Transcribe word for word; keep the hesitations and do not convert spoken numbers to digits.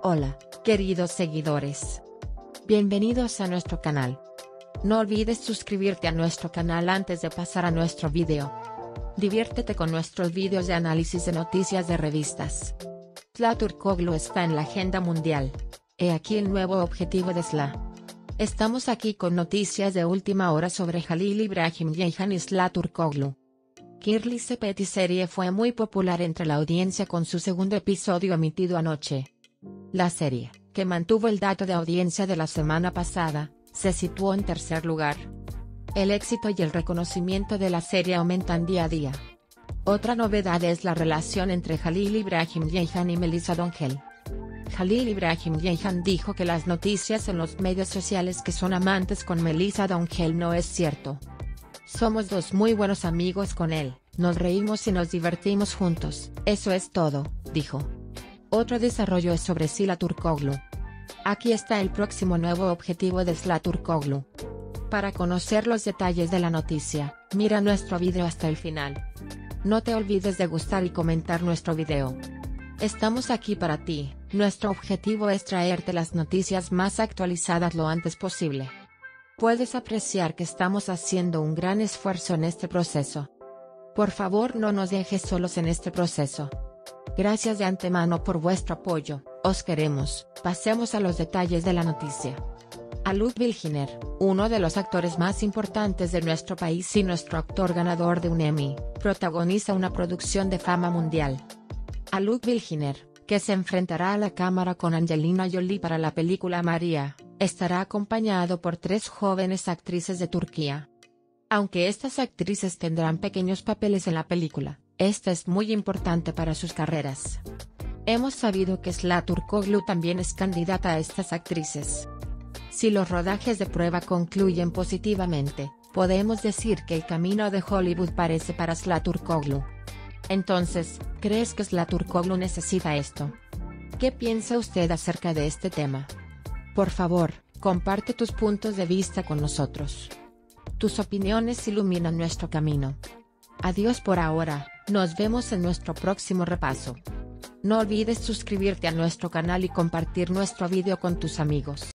Hola, queridos seguidores. Bienvenidos a nuestro canal. No olvides suscribirte a nuestro canal antes de pasar a nuestro video. Diviértete con nuestros vídeos de análisis de noticias de revistas. Zla Turkoglu está en la agenda mundial. He aquí el nuevo objetivo de Zla. Estamos aquí con noticias de última hora sobre Halil İbrahim Ceyhan y Zla Turkoglu. Kirli Sepeti serie fue muy popular entre la audiencia con su segundo episodio emitido anoche. La serie, que mantuvo el dato de audiencia de la semana pasada, se situó en tercer lugar. El éxito y el reconocimiento de la serie aumentan día a día. Otra novedad es la relación entre Halil İbrahim Ceyhan y Melissa Doncel. Halil İbrahim Ceyhan dijo que las noticias en los medios sociales que son amantes con Melissa Doncel no es cierto. Somos dos muy buenos amigos con él, nos reímos y nos divertimos juntos, eso es todo, dijo. Otro desarrollo es sobre Zla Turkoglu. Aquí está el próximo nuevo objetivo de Zla Turkoglu. Para conocer los detalles de la noticia, mira nuestro video hasta el final. No te olvides de gustar y comentar nuestro video. Estamos aquí para ti, nuestro objetivo es traerte las noticias más actualizadas lo antes posible. Puedes apreciar que estamos haciendo un gran esfuerzo en este proceso. Por favor, no nos dejes solos en este proceso. Gracias de antemano por vuestro apoyo, os queremos. Pasemos a los detalles de la noticia. Alok Bilginer, uno de los actores más importantes de nuestro país y nuestro actor ganador de un Emmy, protagoniza una producción de fama mundial. Alok Bilginer, que se enfrentará a la cámara con Angelina Jolie para la película María, estará acompañado por tres jóvenes actrices de Turquía. Aunque estas actrices tendrán pequeños papeles en la película, esta es muy importante para sus carreras. Hemos sabido que Zla Turkoglu también es candidata a estas actrices. Si los rodajes de prueba concluyen positivamente, podemos decir que el camino de Hollywood parece para Zla Turkoglu. Entonces, ¿crees que Zla Turkoglu necesita esto? ¿Qué piensa usted acerca de este tema? Por favor, comparte tus puntos de vista con nosotros. Tus opiniones iluminan nuestro camino. Adiós por ahora, nos vemos en nuestro próximo repaso. No olvides suscribirte a nuestro canal y compartir nuestro video con tus amigos.